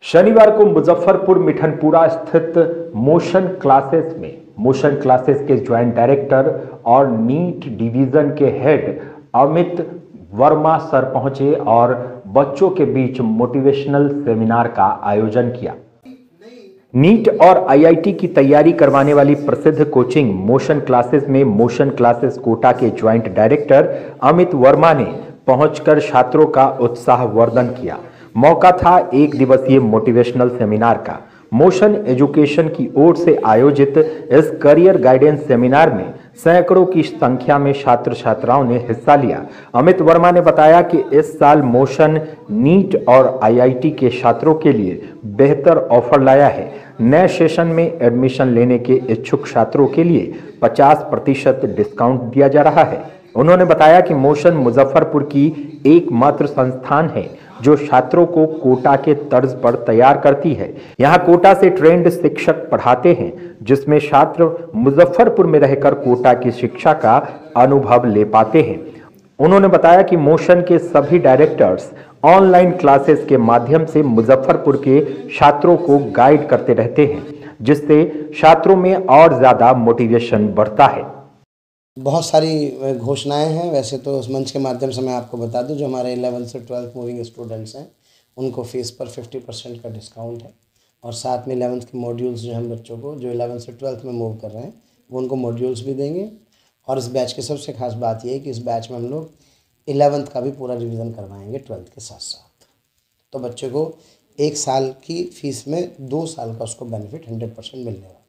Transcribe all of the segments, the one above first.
शनिवार को मुजफ्फरपुर मिठनपुरा स्थित मोशन क्लासेस के ज्वाइंट डायरेक्टर और नीट डिवीजन के हेड अमित वर्मा सर पहुंचे और बच्चों के बीच मोटिवेशनल सेमिनार का आयोजन किया। नीट और आईआईटी की तैयारी करवाने वाली प्रसिद्ध कोचिंग मोशन क्लासेस में मोशन क्लासेस कोटा के ज्वाइंट डायरेक्टर अमित वर्मा ने पहुंचकर छात्रों का उत्साहवर्धन किया। मौका था एक दिवसीय मोटिवेशनल सेमिनार का। मोशन एजुकेशन की ओर से आयोजित इस करियर गाइडेंस सेमिनार में सैकड़ों की संख्या में छात्र छात्राओं ने हिस्सा लिया। अमित वर्मा ने बताया कि इस साल मोशन नीट और आईआईटी के छात्रों के लिए बेहतर ऑफर लाया है। नए सेशन में एडमिशन लेने के इच्छुक छात्रों के लिए 50% डिस्काउंट दिया जा रहा है। उन्होंने बताया कि मोशन मुजफ्फरपुर की एकमात्र संस्थान है जो छात्रों को कोटा के तर्ज पर तैयार करती है। यहाँ कोटा से ट्रेंड शिक्षक पढ़ाते हैं, जिसमें छात्र मुजफ्फरपुर में रहकर कोटा की शिक्षा का अनुभव ले पाते हैं। उन्होंने बताया कि मोशन के सभी डायरेक्टर्स ऑनलाइन क्लासेस के माध्यम से मुजफ्फरपुर के छात्रों को गाइड करते रहते हैं, जिससे छात्रों में और ज्यादा मोटिवेशन बढ़ता है। बहुत सारी घोषणाएं हैं। वैसे तो उस मंच के माध्यम से मैं आपको बता दूं, जो हमारे 11th से 12th मूविंग स्टूडेंट्स हैं उनको फीस पर 50% का डिस्काउंट है, और साथ में 11th के मॉड्यूल्स जो हम बच्चों को जो 11th से 12th में मूव कर रहे हैं वो उनको मॉड्यूल्स भी देंगे। और इस बैच की सबसे खास बात यह है कि इस बैच में हम लोग 11th का भी पूरा रिविज़न करवाएंगे 12th के साथ साथ। तो बच्चे को 1 साल की फ़ीस में 2 साल का उसको बेनिफिट 100% मिलने वाला।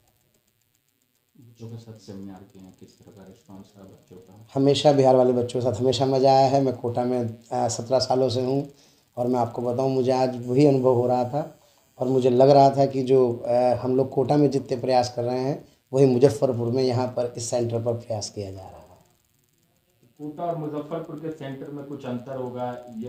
बच्चों के साथ सेमिनार किए हैं, किस तरह का रिस्पॉन्स रहा बच्चों का? हमेशा बिहार वाले बच्चों के साथ हमेशा मज़ा आया है। मैं कोटा में 17 सालों से हूँ, और मैं आपको बताऊँ मुझे आज वही अनुभव हो रहा था, और मुझे लग रहा था कि जो हम लोग कोटा में जितने प्रयास कर रहे हैं वही मुजफ्फरपुर में यहाँ पर इस सेंटर पर प्रयास किया जा रहा है। कोटा और मुजफ्फरपुर के सेंटर में कुछ अंतर होगा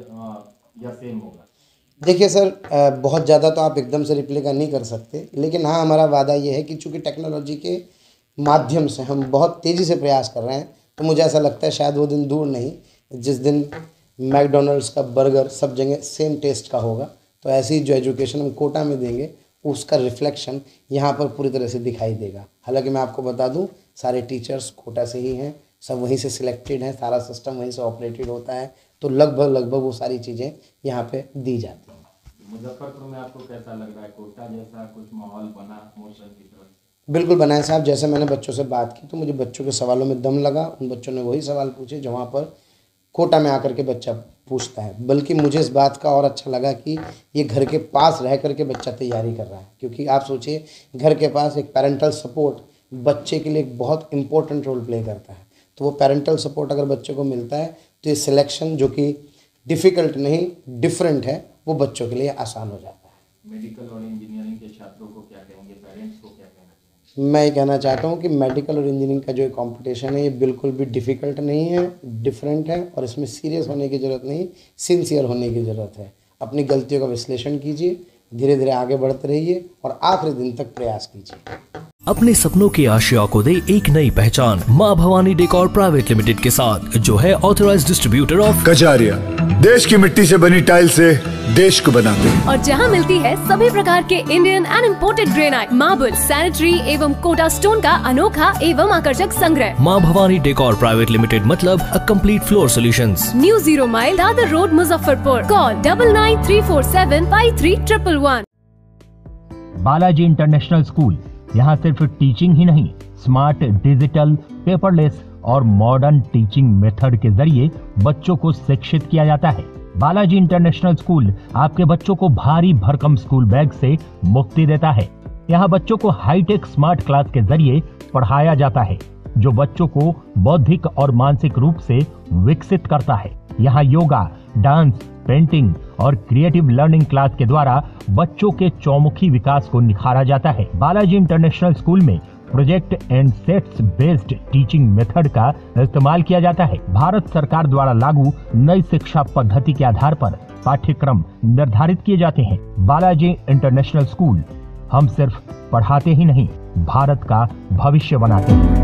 या सेम होगा? देखिए सर, बहुत ज़्यादा तो आप एकदम से रिप्लाई नहीं कर सकते, लेकिन हाँ हमारा वादा ये है कि चूँकि टेक्नोलॉजी के माध्यम से हम बहुत तेज़ी से प्रयास कर रहे हैं, तो मुझे ऐसा लगता है शायद वो दिन दूर नहीं जिस दिन मैकडॉनल्ड्स का बर्गर सब जगह सेम टेस्ट का होगा। तो ऐसी जो एजुकेशन हम कोटा में देंगे उसका रिफ्लेक्शन यहाँ पर पूरी तरह से दिखाई देगा। हालांकि मैं आपको बता दूँ, सारे टीचर्स कोटा से ही हैं, सब वहीं से सिलेक्टेड हैं, सारा सिस्टम वहीं से ऑपरेटेड होता है, तो लगभग वो सारी चीज़ें यहाँ पे दी जाती हैं। मुजफ्फरपुर में आपको कैसा लग रहा है? कोटा जैसा कुछ माहौल बना मोशन की तरफ? बिल्कुल बनाए साहब। जैसे मैंने बच्चों से बात की तो मुझे बच्चों के सवालों में दम लगा। उन बच्चों ने वही सवाल पूछे जो वहाँ पर कोटा में आकर के बच्चा पूछता है। बल्कि मुझे इस बात का और अच्छा लगा कि ये घर के पास रह करके बच्चा तैयारी कर रहा है, क्योंकि आप सोचिए घर के पास एक पेरेंटल सपोर्ट बच्चे के लिए एक बहुत इंपॉर्टेंट रोल प्ले करता है। तो वो पेरेंटल सपोर्ट अगर बच्चे को मिलता है तो ये सिलेक्शन जो कि डिफ़िकल्ट नहीं डिफरेंट है वो बच्चों के लिए आसान हो जाता है। मेडिकल और इंजीनियरिंग के छात्रों को क्या कहेंगे, पेरेंट्स को क्या कहना? मैं ये कहना चाहता हूँ कि मेडिकल और इंजीनियरिंग का जो कंपटीशन है ये बिल्कुल भी डिफ़िकल्ट नहीं है, डिफरेंट है, और इसमें सीरियस होने की ज़रूरत नहीं, सिंसियर होने की ज़रूरत है। अपनी गलतियों का विश्लेषण कीजिए, धीरे धीरे आगे बढ़ते रहिए और आखिरी दिन तक प्रयास कीजिए। अपने सपनों की आशिया को दे एक नई पहचान माँ भवानी डेकोर प्राइवेट लिमिटेड के साथ, जो है ऑथराइज्ड डिस्ट्रीब्यूटर ऑफ कजारिया। देश की मिट्टी से बनी टाइल से देश को बनाते हैं, और जहां मिलती है सभी प्रकार के Indian and imported granite, marble, sanitary एवं कोटा स्टोन का अनोखा एवं आकर्षक संग्रह। माँ भवानी डेकोर प्राइवेट लिमिटेड मतलब a complete floor solutions. New 0 mile Dadar road Muzaffarpur. Call 9934753111। Balaji international school यहाँ सिर्फ टीचिंग ही नहीं, स्मार्ट, डिजिटल, पेपरलेस और मॉडर्न टीचिंग मेथड के जरिए बच्चों को शिक्षित किया जाता है। बालाजी इंटरनेशनल स्कूल आपके बच्चों को भारी भरकम स्कूल बैग से मुक्ति देता है। यहाँ बच्चों को हाईटेक स्मार्ट क्लास के जरिए पढ़ाया जाता है, जो बच्चों को बौद्धिक और मानसिक रूप से विकसित करता है। यहाँ योगा, डांस, पेंटिंग और क्रिएटिव लर्निंग क्लास के द्वारा बच्चों के चौमुखी विकास को निखारा जाता है। बालाजी इंटरनेशनल स्कूल में project and sets based teaching method का इस्तेमाल किया जाता है। भारत सरकार द्वारा लागू नई शिक्षा पद्धति के आधार पर पाठ्यक्रम निर्धारित किए जाते हैं। बालाजी इंटरनेशनल स्कूल हम सिर्फ पढ़ाते ही नहीं, भारत का भविष्य बनाते हैं।